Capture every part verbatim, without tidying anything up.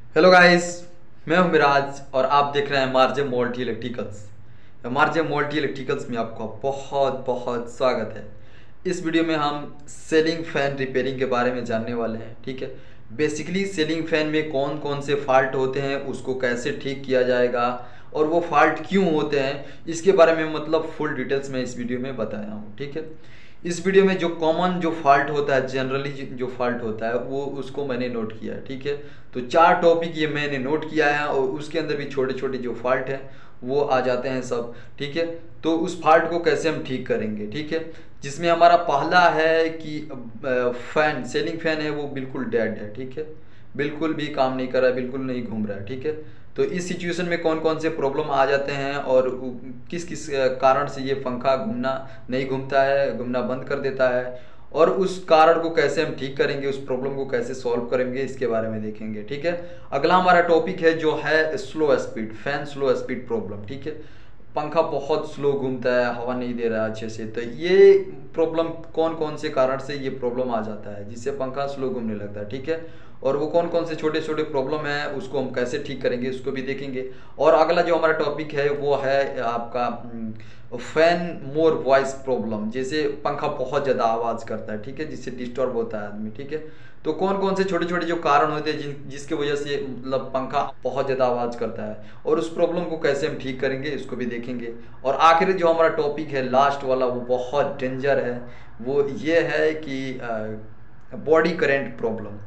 Hello guys, मैं हूं मिराज और आप देख रहे हैं Marje multi electricals. Marje multi electricals में आपका बहुत बहुत स्वागत है। इस वीडियो में हम सीलिंग फैन रिपेयरिंग के बारे में जानने वाले हैं। ठीक है, बेसिकली सीलिंग फैन में कौन कौन से फॉल्ट होते हैं, उसको कैसे ठीक किया जाएगा और वो फॉल्ट क्यों होते हैं, इसके बारे में मतलब फुल डिटेल्स में इस वीडियो में बताया हूँ। ठीक है, इस वीडियो में जो कॉमन जो फॉल्ट होता है, जनरली जो फॉल्ट होता है वो उसको मैंने नोट किया है। ठीक है, तो चार टॉपिक ये मैंने नोट किया है और उसके अंदर भी छोटे छोटे जो फॉल्ट हैं वो आ जाते हैं सब। ठीक है, तो उस फॉल्ट को कैसे हम ठीक करेंगे। ठीक है, जिसमें हमारा पहला है कि फैन सीलिंग फैन है वो बिल्कुल डेड है। ठीक है, बिल्कुल भी काम नहीं कर रहा है, बिल्कुल नहीं घूम रहा है। ठीक है, तो इस सिचुएशन में कौन कौन से प्रॉब्लम आ जाते हैं और किस किस कारण से ये पंखा घूमना नहीं घूमता है, घूमना बंद कर देता है, और उस कारण को कैसे हम ठीक करेंगे, उस प्रॉब्लम को कैसे सॉल्व करेंगे, इसके बारे में देखेंगे। ठीक है, अगला हमारा टॉपिक है जो है slow speed fan slow speed problem. ठीक है, पंखा बहुत स्लो घूमता है, हवा नहीं दे रहा अच्छे से, तो ये प्रॉब्लम कौन कौन से कारण से ये प्रॉब्लम आ जाता है जिससे पंखा स्लो घूमने लगता है। ठीक है, और वो कौन कौन से छोटे छोटे प्रॉब्लम है उसको हम कैसे ठीक करेंगे उसको भी देखेंगे। और अगला जो हमारा टॉपिक है वो है आपका फैन मोर वॉइस प्रॉब्लम, जैसे पंखा बहुत ज़्यादा आवाज़ करता है। ठीक है, जिससे डिस्टर्ब होता है आदमी। ठीक है, तो कौन कौन से छोटे छोटे जो कारण होते हैं जिन जिसके वजह से मतलब पंखा बहुत ज़्यादा आवाज़ करता है और उस प्रॉब्लम को कैसे हम ठीक करेंगे इसको भी देखेंगे। और आखिर जो हमारा टॉपिक है लास्ट वाला वो बहुत डेंजर है, वो ये है कि बॉडी करंट प्रॉब्लम।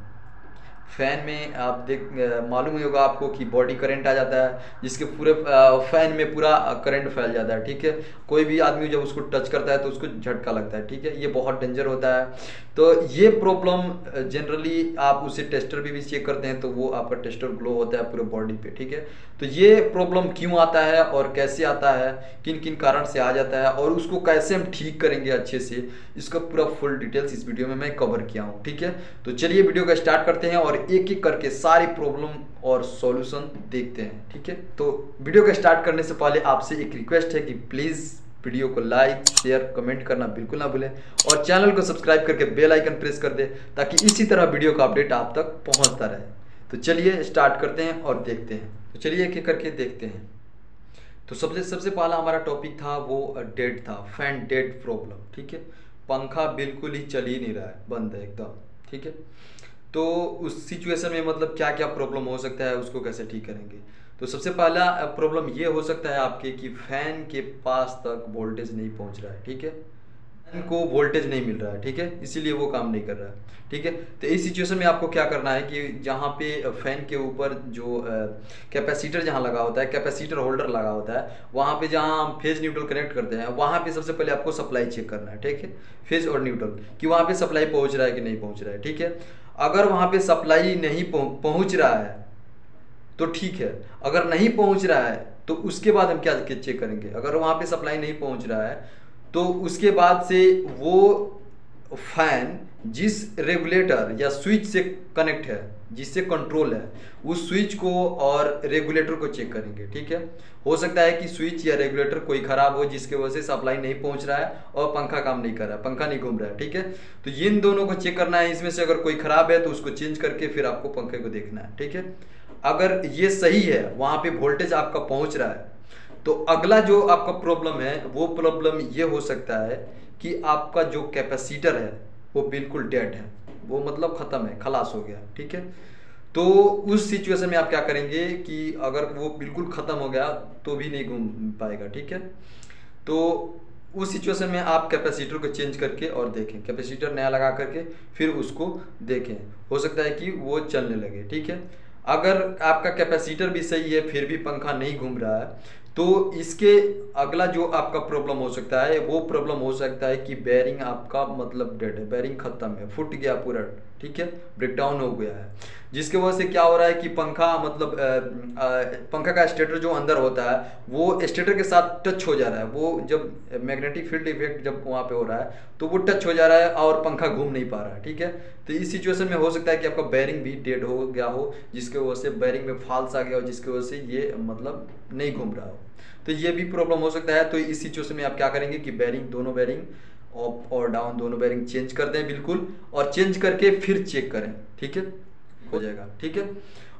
फैन में आप देख मालूम ही होगा आपको कि बॉडी करंट आ जाता है जिसके पूरे फैन में पूरा करंट फैल जाता है। ठीक है, कोई भी आदमी जब उसको टच करता है तो उसको झटका लगता है। ठीक है, ये बहुत डेंजर होता है। तो ये प्रॉब्लम जनरली आप उसे टेस्टर भी, भी चेक करते हैं तो वो आपका टेस्टर ग्लो होता है पूरे बॉडी पे। ठीक है, तो ये प्रॉब्लम क्यों आता है और कैसे आता है, किन किन कारण से आ जाता है और उसको कैसे हम ठीक करेंगे अच्छे से, इसका पूरा फुल डिटेल्स इस वीडियो में मैं कवर किया हूँ। ठीक है, तो चलिए वीडियो का स्टार्ट करते हैं और एक एक करके सारी प्रॉब्लम और सॉल्यूशन देखते हैं। ठीक है, तो वीडियो का स्टार्ट करने से पहले आपसे एक रिक्वेस्ट है कि प्लीज़ वीडियो को लाइक शेयर कमेंट करना बिल्कुल ना भूलें और चैनल को सब्सक्राइब करके बेल आइकन प्रेस कर दें ताकि इसी तरह वीडियो का अपडेट आप तक पहुंचता रहे। तो चलिए स्टार्ट करते हैं और देखते हैं। तो चलिए एक एक करके देखते हैं। तो सबसे सबसे पहला हमारा टॉपिक था वो डेड था, फैन डेड प्रॉब्लम। ठीक है, पंखा बिल्कुल ही चल ही नहीं रहा है, बंद है एकदम। ठीक है, तो उस सिचुएशन में मतलब क्या क्या प्रॉब्लम हो सकता है, उसको कैसे ठीक करेंगे। तो सबसे पहला प्रॉब्लम ये हो सकता है आपके कि फैन के पास तक वोल्टेज नहीं पहुंच रहा है। ठीक है, फैन को वोल्टेज नहीं मिल रहा है। ठीक है, इसीलिए वो काम नहीं कर रहा है। ठीक है, तो इस सिचुएशन में आपको क्या करना है कि जहाँ पे फैन के ऊपर जो कैपेसिटर जहाँ लगा होता है, कैपेसिटर होल्डर लगा होता है, वहाँ पे जहाँ हम फेज न्यूट्रल कनेक्ट करते हैं वहाँ पे सबसे पहले आपको सप्लाई चेक करना है। ठीक है, फेज और न्यूट्रल कि वहाँ पे सप्लाई पहुँच रहा है कि नहीं पहुँच रहा है। ठीक है, अगर वहाँ पे सप्लाई नहीं पहुँच रहा है तो ठीक है, अगर नहीं पहुँच रहा है तो उसके बाद हम क्या चेक करेंगे। अगर वहाँ पे सप्लाई नहीं पहुँच रहा है तो उसके बाद से वो फैन जिस रेगुलेटर या स्विच से कनेक्ट है, जिससे कंट्रोल है, उस स्विच को और रेगुलेटर को चेक करेंगे। ठीक है, हो सकता है कि स्विच या रेगुलेटर कोई खराब हो जिसके वजह से सप्लाई नहीं पहुंच रहा है और पंखा काम नहीं कर रहा है, पंखा नहीं घूम रहा है। ठीक है, तो इन दोनों को चेक करना है। इसमें से अगर कोई खराब है तो उसको चेंज करके फिर आपको पंखे को देखना है। ठीक है, अगर ये सही है, वहां पे वोल्टेज आपका पहुंच रहा है, तो अगला जो आपका प्रॉब्लम है वो प्रॉब्लम ये हो सकता है कि आपका जो कैपेसिटर है वो बिल्कुल डेड है, वो मतलब ख़त्म है, खलास हो गया। ठीक है, तो उस सिचुएशन में आप क्या करेंगे कि अगर वो बिल्कुल ख़त्म हो गया तो भी नहीं घूम पाएगा। ठीक है, तो उस सिचुएशन में आप कैपेसिटर को चेंज करके और देखें, कैपेसिटर नया लगा करके फिर उसको देखें, हो सकता है कि वो चलने लगे। ठीक है, अगर आपका कैपेसिटर भी सही है फिर भी पंखा नहीं घूम रहा है तो इसके अगला जो आपका प्रॉब्लम हो सकता है वो प्रॉब्लम हो सकता है कि बेरिंग आपका मतलब डेड है, बेरिंग खत्म है, फुट गया पूरा। ठीक है, ब्रेकडाउन हो गया है, जिसके वजह से क्या हो रहा है कि पंखा मतलब आ, आ, पंखा का स्टेटर जो अंदर होता है वो स्टेटर के साथ टच हो जा रहा है। वो जब मैग्नेटिक फील्ड इफेक्ट जब वहाँ पे हो रहा है तो वो टच हो जा रहा है और पंखा घूम नहीं पा रहा है। ठीक है, तो इस सिचुएशन में हो सकता है कि आपका बेरिंग भी डेड हो गया हो, जिसके वजह से बेरिंग में फॉल्स आ गया हो, जिसकी वजह से ये मतलब नहीं घूम रहा हो, तो ये भी प्रॉब्लम हो सकता है। तो इस सिचुएशन में आप क्या करेंगे कि बेरिंग, दोनों बेरिंग अप और डाउन दोनों बेरिंग चेंज कर दें बिल्कुल, और चेंज करके फिर चेक करें। ठीक है, हो जाएगा। ठीक है,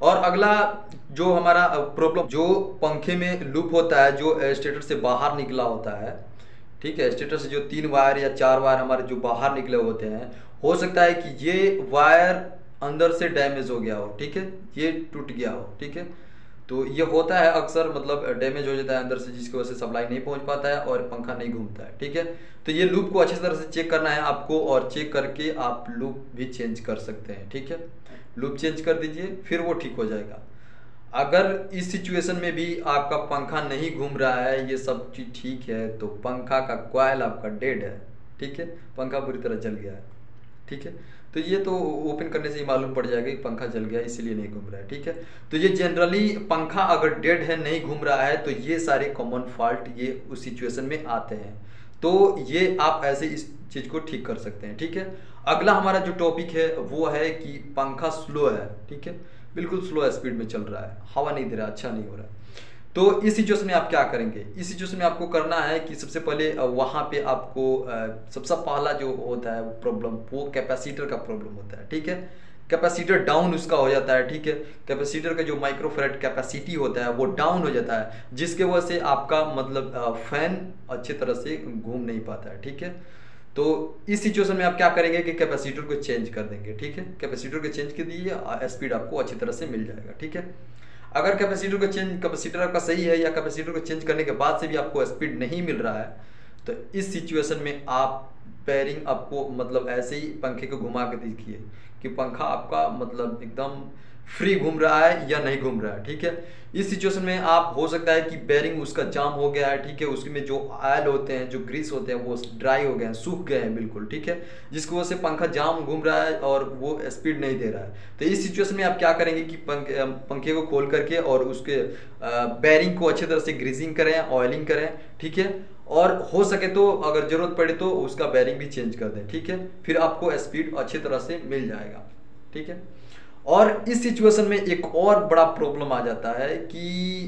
और अगला जो हमारा प्रॉब्लम, जो पंखे में लूप होता है जो स्टेटर से बाहर निकला होता है, ठीक है, स्टेटर से जो तीन वायर या चार वायर हमारे जो बाहर निकले होते हैं, हो सकता है कि ये वायर अंदर से डैमेज हो गया हो, ठीक है, ये टूट गया हो, ठीक है। तो ये होता है अक्सर, मतलब डैमेज हो जाता है अंदर से, जिसकी वजह से सप्लाई नहीं पहुंच पाता है और पंखा नहीं घूमता है, ठीक है। तो ये लूप को अच्छी तरह से चेक करना है आपको, और चेक करके आप लूप भी चेंज कर सकते हैं, ठीक है। लूप चेंज कर दीजिए, फिर वो ठीक हो जाएगा। अगर इस सिचुएशन में भी आपका पंखा नहीं घूम रहा है, ये सब चीज़ ठीक है, तो पंखा का कॉइल आपका डेड है, ठीक है, पंखा पूरी तरह जल गया है, ठीक है। तो ये तो ओपन करने से ही मालूम पड़ जाएगा कि पंखा जल गया, इसीलिए नहीं घूम रहा है, ठीक है। तो ये जनरली पंखा अगर डेड है, नहीं घूम रहा है, तो ये सारे कॉमन फॉल्ट ये उस सिचुएशन में आते हैं। तो ये आप ऐसे इस चीज़ को ठीक कर सकते हैं, ठीक है। अगला हमारा जो टॉपिक है वो है कि पंखा स्लो है, ठीक है, बिल्कुल स्लो स्पीड में चल रहा है, हवा नहीं दे रहा, अच्छा नहीं हो रहा है। तो इस सिचुएशन में आप क्या करेंगे? इस सिचुएशन में आपको करना है कि सबसे पहले वहाँ पे आपको सबसे पहला जो होता है प्रॉब्लम, वो कैपेसिटर का प्रॉब्लम होता है, ठीक है। कैपेसिटर डाउन उसका हो जाता है, ठीक है। कैपेसिटर का जो माइक्रोफैराड कैपेसिटी होता है वो डाउन हो जाता है, जिसके वजह से आपका मतलब फैन अच्छी तरह से घूम नहीं पाता है, ठीक है। तो इस सिचुएशन में आप क्या करेंगे कि कैपेसिटर को चेंज कर देंगे, ठीक है। कैपेसिटर को चेंज कर दीजिए, स्पीड आपको अच्छी तरह से मिल जाएगा, ठीक है। अगर कैपेसिटर को चेंज कैपेसिटर आपका सही है, या कैपेसिटर को चेंज करने के बाद से भी आपको स्पीड नहीं मिल रहा है, तो इस सिचुएशन में आप बेयरिंग आपको मतलब ऐसे ही पंखे को घुमा के देखिए कि पंखा आपका मतलब एकदम फ्री घूम रहा है या नहीं घूम रहा है, ठीक है। इस सिचुएशन में आप, हो सकता है कि बेयरिंग उसका जाम हो गया है, ठीक है, उसमें जो ऑयल होते हैं, जो ग्रीस होते हैं, वो ड्राई हो गए हैं, सूख गए हैं बिल्कुल, ठीक है, जिसकी वजह से पंखा जाम घूम रहा है और वो स्पीड नहीं दे रहा है। तो इस सिचुएशन में आप क्या करेंगे कि पंखे पंखे को खोल करके और उसके बेयरिंग को अच्छी तरह से ग्रीसिंग करें, ऑयलिंग करें, ठीक है, और हो सके तो अगर जरूरत पड़े तो उसका बेयरिंग भी चेंज कर दें, ठीक है। फिर आपको स्पीड अच्छी तरह से मिल जाएगा, ठीक है। और इस सिचुएशन में एक और बड़ा प्रॉब्लम आ जाता है कि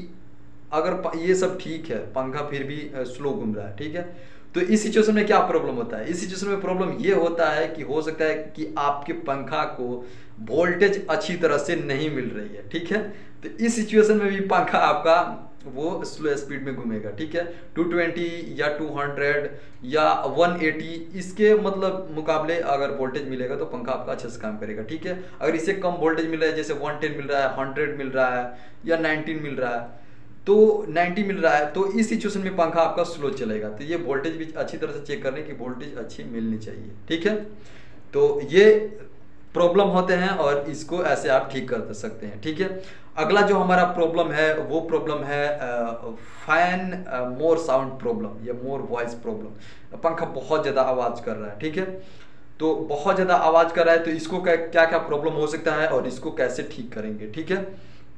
अगर ये सब ठीक है, पंखा फिर भी स्लो घूम रहा है, ठीक है, तो इस सिचुएशन में क्या प्रॉब्लम होता है? इस सिचुएशन में प्रॉब्लम ये होता है कि हो सकता है कि आपके पंखा को वोल्टेज अच्छी तरह से नहीं मिल रही है, ठीक है। तो इस सिचुएशन में भी पंखा आपका वो स्लो स्पीड में घूमेगा, ठीक है। टू ट्वेंटी या टू हंड्रेड या वन एटी, इसके मतलब मुकाबले अगर वोल्टेज मिलेगा तो पंखा आपका अच्छे से काम करेगा, ठीक है। अगर इससे कम वोल्टेज मिल रहा है, जैसे वन टेन मिल रहा है, हंड्रेड मिल रहा है, या नाइनटीन मिल रहा है, तो नाइन्टी मिल रहा है, तो इस सिचुएशन में पंखा आपका स्लो चलेगा। तो ये वोल्टेज भी अच्छी तरह से चेक करने की वोल्टेज अच्छी मिलनी चाहिए, ठीक है। तो ये प्रॉब्लम होते हैं और इसको ऐसे आप ठीक कर सकते हैं, ठीक है। अगला जो हमारा प्रॉब्लम है वो प्रॉब्लम है फैन मोर साउंड प्रॉब्लम या मोर वॉइस प्रॉब्लम। पंखा बहुत ज़्यादा आवाज़ कर रहा है, ठीक है, तो बहुत ज़्यादा आवाज़ कर रहा है, तो इसको क्या क्या क्या प्रॉब्लम हो सकता है और इसको कैसे ठीक करेंगे, ठीक है।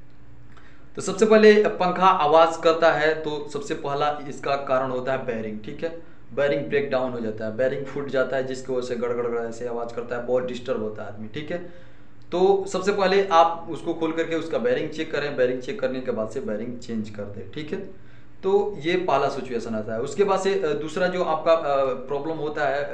तो सबसे पहले पंखा आवाज़ करता है तो सबसे पहला इसका कारण होता है बेयरिंग, ठीक है। बेयरिंग ब्रेक डाउन हो जाता है, बेयरिंग फूट जाता है, जिसकी वजह से गड़गड़ ऐसे आवाज़ करता है, बहुत डिस्टर्ब होता है आदमी, ठीक है। तो सबसे पहले आप उसको खोल करके उसका बेयरिंग चेक करें, बेयरिंग चेक करने के बाद से बेयरिंग चेंज कर दें, ठीक है। तो ये पहला सिचुएशन आता है। उसके बाद से दूसरा जो आपका प्रॉब्लम होता है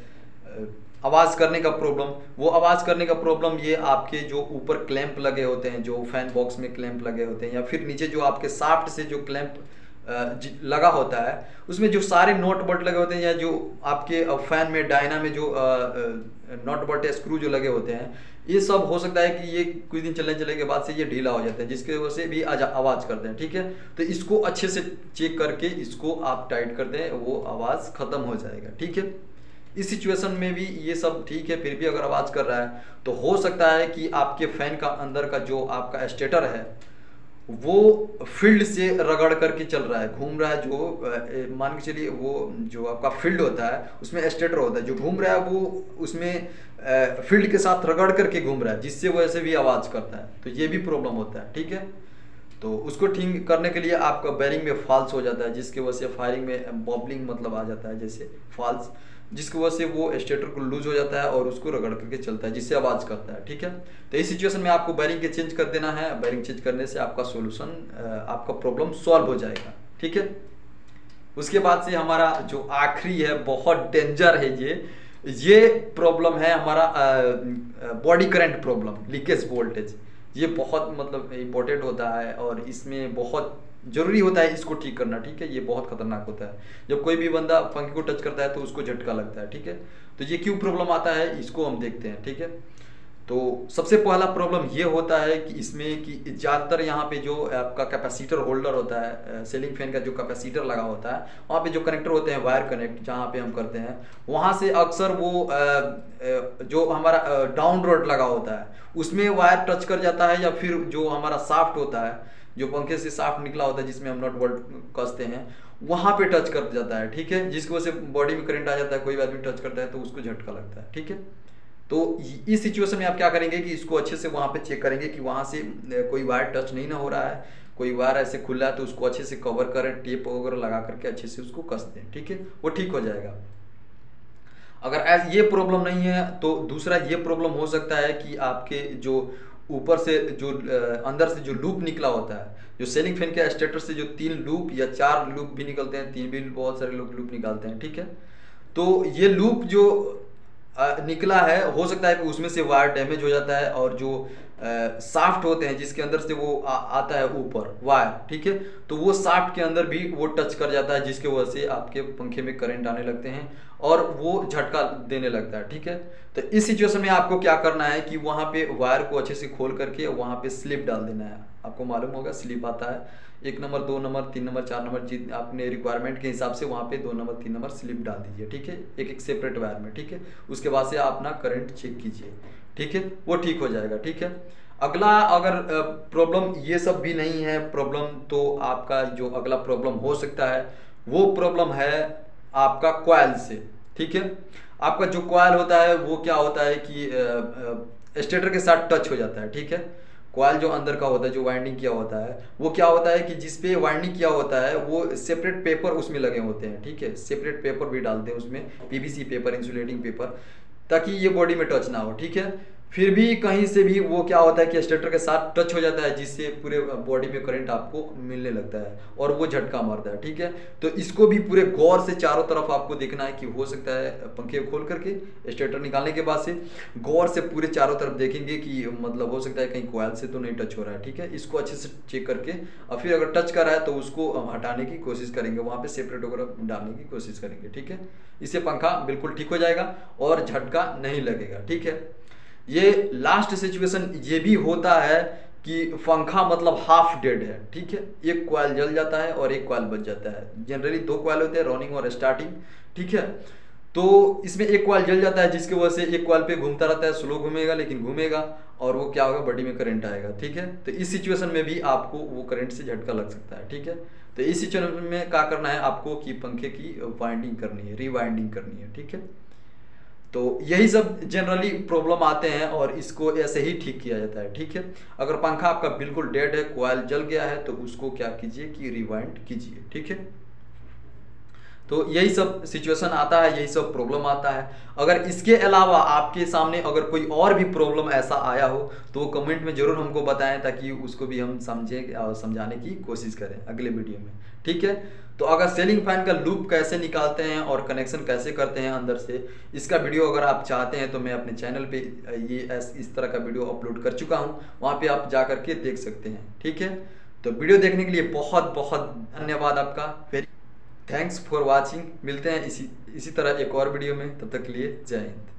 आवाज़ करने का प्रॉब्लम, वो आवाज़ करने का प्रॉब्लम ये आपके जो ऊपर क्लैंप लगे होते हैं, जो फैन बॉक्स में क्लैंप लगे होते हैं, या फिर नीचे जो आपके शाफ्ट से जो क्लैंप लगा होता है, उसमें जो सारे नॉट बोल्ट लगे होते हैं, या जो आपके फैन में डायना में जो नॉट बोल्ट स्क्रू जो लगे होते हैं, ये सब हो सकता है कि ये कुछ दिन चलने चलने के बाद से ये ढीला हो जाता है, जिसकी वजह से भी आवाज़ करते हैं, ठीक है। तो इसको अच्छे से चेक करके इसको आप टाइट कर दें, वो आवाज़ ख़त्म हो जाएगा, ठीक है। इस सिचुएशन में भी ये सब ठीक है, फिर भी अगर आवाज़ कर रहा है तो हो सकता है कि आपके फैन का अंदर का जो आपका स्टेटर है वो फील्ड से रगड़ करके चल रहा है, घूम रहा है, जो मान के चलिए वो जो आपका फील्ड होता है उसमें स्टेटर होता है, जो घूम रहा है वो उसमें फील्ड के साथ रगड़ करके घूम रहा है, जिससे वजह से भी आवाज़ करता है। तो ये भी प्रॉब्लम होता है, ठीक है। तो उसको ठीक करने के लिए आपका बेयरिंग में फॉल्स हो जाता है, जिसकी वजह से फायरिंग में बॉबलिंग मतलब आ जाता है, जैसे फॉल्स, जिसकी वजह से वो स्टेटर को लूज हो जाता है और उसको रगड़ करके चलता है, जिससे आवाज़ करता है, ठीक है। तो इस सिचुएशन में आपको बेयरिंग के चेंज कर देना है। बेयरिंग चेंज करने से आपका सोल्यूशन, आपका प्रॉब्लम सॉल्व हो जाएगा, ठीक है। उसके बाद से हमारा जो आखिरी है, बहुत डेंजर है ये ये प्रॉब्लम है हमारा body current problem, leakage voltage. ये बहुत मतलब इम्पोर्टेंट होता है और इसमें बहुत ज़रूरी होता है इसको ठीक करना, ठीक है। ये बहुत खतरनाक होता है, जब कोई भी बंदा पंखे को टच करता है तो उसको झटका लगता है, ठीक है। तो ये क्यों प्रॉब्लम आता है इसको हम देखते हैं, ठीक है। तो सबसे पहला प्रॉब्लम ये होता है कि इसमें कि ज़्यादातर यहाँ पे जो आपका कैपेसिटर होल्डर होता है, सीलिंग फैन का जो कैपेसिटर लगा होता है, वहाँ पे जो कनेक्टर होते हैं वायर कनेक्ट जहाँ पे हम करते हैं, वहाँ से अक्सर वो आ, आ, जो हमारा डाउन रोड लगा होता है उसमें वायर टच कर जाता है, या फिर जो हमारा साफ्ट होता है, जो पंखे से साफ्ट निकला होता है जिसमें हम नट बोल्ट कसते हैं, वहाँ पे टच कर जाता है, ठीक है। जिसकी वजह से बॉडी में करंट आ जाता है, कोई आदमी टच करता है तो उसको झटका लगता है, ठीक है। तो इस सिचुएशन में आप क्या करेंगे कि इसको अच्छे से वहाँ पे चेक करेंगे कि वहाँ से कोई वायर टच नहीं ना हो रहा है, कोई वायर ऐसे खुला है तो उसको अच्छे से कवर करें, टेप वगैरह लगा करके अच्छे से उसको कस दें, ठीक है, वो ठीक हो जाएगा। अगर ये प्रॉब्लम नहीं है तो दूसरा ये प्रॉब्लम हो सकता है कि आपके जो ऊपर से जो अंदर से जो लूप निकला होता है, जो सीलिंग फैन के स्टेटर से जो तीन लूप या चार लूप भी निकलते हैं, तीन भी बहुत सारे लोग लूप निकालते हैं, ठीक है। तो ये लूप जो निकला है हो सकता है कि उसमें से वायर डैमेज हो जाता है, और जो साफ्ट होते हैं जिसके अंदर से वो आ, आता है ऊपर वायर, ठीक है, तो वो साफ्ट के अंदर भी वो टच कर जाता है, जिसके वजह से आपके पंखे में करंट आने लगते हैं और वो झटका देने लगता है, ठीक है। तो इस सिचुएशन में आपको क्या करना है कि वहाँ पे वायर को अच्छे से खोल करके वहाँ पे स्लिप डाल देना है। आपको मालूम होगा स्लिप आता है, एक नंबर, दो नंबर, तीन नंबर, चार नंबर, जित आपने रिक्वायरमेंट के हिसाब से वहाँ पे दो नंबर, तीन नंबर स्लिप डाल दीजिए, ठीक है, एक एक सेपरेट वायर में, ठीक है। उसके बाद से आप अपना करंट चेक कीजिए, ठीक है, वो ठीक हो जाएगा, ठीक है। अगला अगर प्रॉब्लम ये सब भी नहीं है प्रॉब्लम, तो आपका जो अगला प्रॉब्लम हो सकता है वो प्रॉब्लम है आपका कॉइल से, ठीक है। आपका जो कॉइल होता है वो क्या होता है कि स्टेटर के साथ टच हो जाता है, ठीक है। कॉइल जो अंदर का होता है, जो वाइंडिंग किया होता है, वो क्या होता है कि जिस पे वाइंडिंग किया होता है वो सेपरेट पेपर उसमें लगे होते हैं, ठीक है। सेपरेट पेपर भी डालते हैं उसमें, पीवीसी पेपर, इंसुलेटिंग पेपर, ताकि ये बॉडी में टच ना हो, ठीक है। फिर भी कहीं से भी वो क्या होता है कि स्टेटर के साथ टच हो जाता है, जिससे पूरे बॉडी में करंट आपको मिलने लगता है और वो झटका मारता है, ठीक है। तो इसको भी पूरे गौर से चारों तरफ आपको देखना है कि हो सकता है पंखे खोल करके स्टेटर निकालने के बाद से गौर से पूरे चारों तरफ देखेंगे कि मतलब हो सकता है कहीं कॉइल से तो नहीं टच हो रहा है, ठीक है। इसको अच्छे से चेक करके और फिर अगर टच कर रहा है तो उसको हटाने की कोशिश करेंगे, वहाँ पे सेपरेट वगैरह डालने की कोशिश करेंगे, ठीक है। इससे पंखा बिल्कुल ठीक हो जाएगा और झटका नहीं लगेगा, ठीक है। ये लास्ट सिचुएशन ये भी होता है कि पंखा मतलब हाफ डेड है, ठीक है, एक कॉइल जल जाता है और एक कॉइल बच जाता है। जनरली दो कॉइल होते हैं, रनिंग और स्टार्टिंग, ठीक है। तो इसमें एक कॉइल जल जाता है जिसकी वजह से एक कॉइल पे घूमता रहता है, स्लो घूमेगा लेकिन घूमेगा, और वो क्या होगा, बॉडी में करंट आएगा, ठीक है। तो इस सिचुएशन में भी आपको वो करंट से झटका लग सकता है, ठीक है। तो इस सिचुएशन में क्या करना है आपको कि पंखे की वाइंडिंग करनी है, रीवाइंडिंग करनी है, ठीक है। तो यही सब जनरली प्रॉब्लम आते हैं और इसको ऐसे ही ठीक किया जाता है, ठीक है। अगर पंखा आपका बिल्कुल डेड है, कॉइल जल गया है, तो उसको क्या कीजिए कि रिवाइंड कीजिए, ठीक है। तो यही सब सिचुएशन आता है, यही सब प्रॉब्लम आता है। अगर इसके अलावा आपके सामने अगर कोई और भी प्रॉब्लम ऐसा आया हो तो वो कमेंट में ज़रूर हमको बताएं, ताकि उसको भी हम समझें और समझाने की कोशिश करें अगले वीडियो में, ठीक है। तो अगर सीलिंग फैन का लूप कैसे निकालते हैं और कनेक्शन कैसे करते हैं अंदर से, इसका वीडियो अगर आप चाहते हैं तो मैं अपने चैनल पे ये इस तरह का वीडियो अपलोड कर चुका हूँ, वहाँ पे आप जा करके देख सकते हैं, ठीक है। तो वीडियो देखने के लिए बहुत बहुत धन्यवाद आपका, वेरी थैंक्स फॉर वॉचिंग। मिलते हैं इसी इसी तरह एक और वीडियो में, तब तक के लिए जय हिंद।